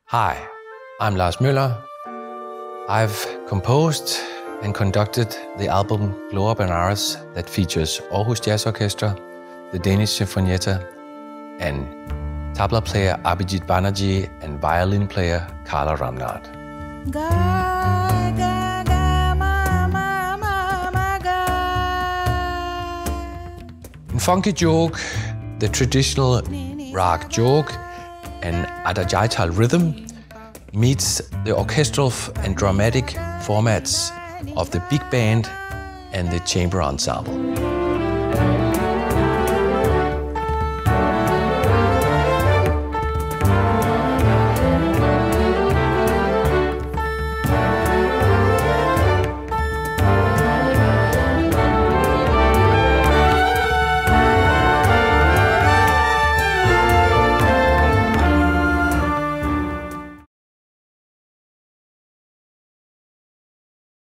Hi, I'm Lars Møller. I've composed and conducted the album Glora Benares that features Aarhus Jazz Orchestra, the Danish Sinfonietta, and tabla player Abhijit Banerjee and violin player Carla Ramnath. In funky jog, the traditional rag jog and adagiatal rhythm meets the orchestral and dramatic formats of the big band and the chamber ensemble.